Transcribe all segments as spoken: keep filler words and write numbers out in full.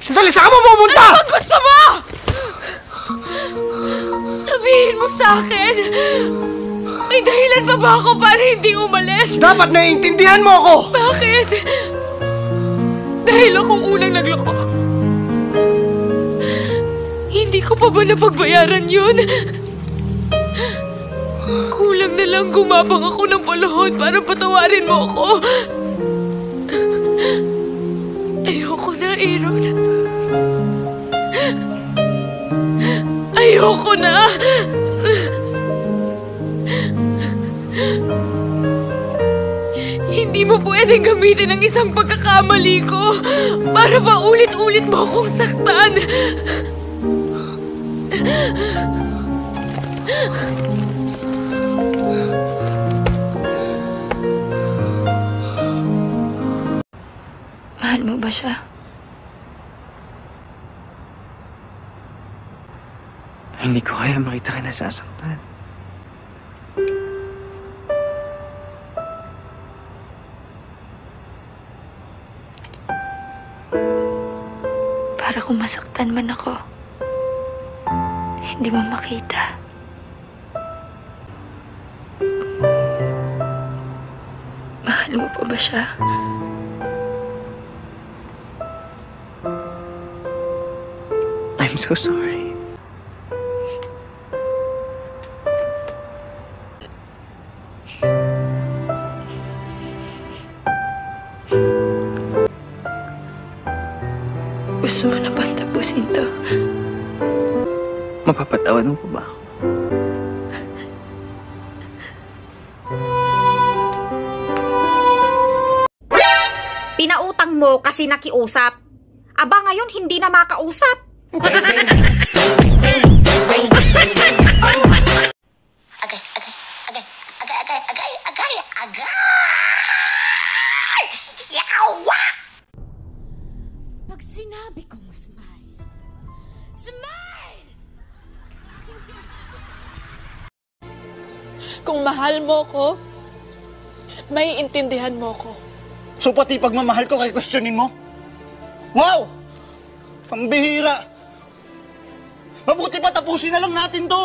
Sandali, saan ka mo pumunta? Ano bang gusto mo? Sabihin mo sa akin, may dahilan pa ba ako para hindi umalis? Dapat naiintindihan mo ako! Bakit? Dahil akong unang nagloko. Hindi ko pa ba napagbayaran yun? Kulang na lang gumabang ako ng palahon para patawarin mo ako. Ayoko na, Aaron. Ayoko na! Hindi mo pwedeng gamitin ang isang pagkakamali ko para ba ulit-ulit mo akong saktan. Mahal mo ba siya? Hindi ko kaya makita ka nasasaktan. Para kung masaktan man ako, hindi mo makita. Mahal mo pa ba siya? I'm so sorry. Gusto mo na bang tapusin to? Mapapatawad mo pa ba ako? Pinautang mo kasi nakiusap. Aba ngayon hindi na makausap. Agay, agay, agay, agay, agay, agay, agay, agay. Yawa! Pag sinabi kong smile, smile! Kung mahal mo ko, may intindihan mo ko. So pati pagmamahal ko kay questionin mo? Wow! Pambihira! Mabuti pa tapusin na lang natin to!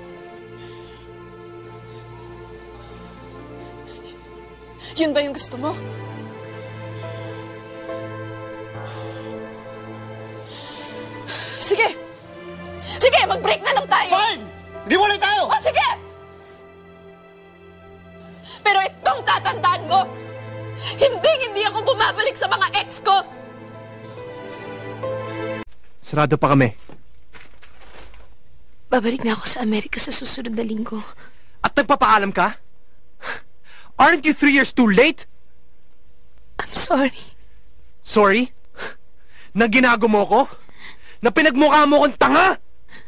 Yun ba yung gusto mo? Sige! Sige, mag-break na lang tayo! Fine! Di walay tayo! O, sige! Pero itong tatandaan mo, hindi, hindi ako bumabalik sa mga ex ko! Sarado pa kami. Babalik na ako sa Amerika sa susunod na linggo. At nagpapaalam ka? Aren't you three years too late? I'm sorry. Sorry? Na ginago mo ko? Na pinagmukha mo kong tanga?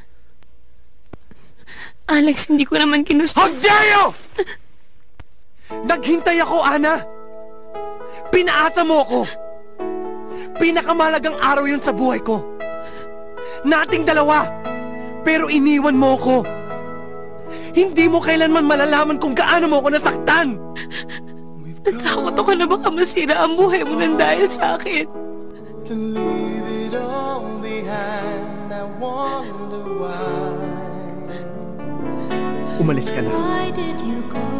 Alex, hindi ko naman ginusto. How dare you! Naghintay ako, Ana. Pinaasa mo ko. Pinakamalagang araw yun sa buhay ko. Nating dalawa. Pero iniwan mo ko. Hindi mo kailanman malalaman kung gaano mo ako nasaktan. Natakot ako na baka masira ang buhay mo nang dahil sa akin. To leave it all behind, I wonder why. Umalis ka na. Why did you go?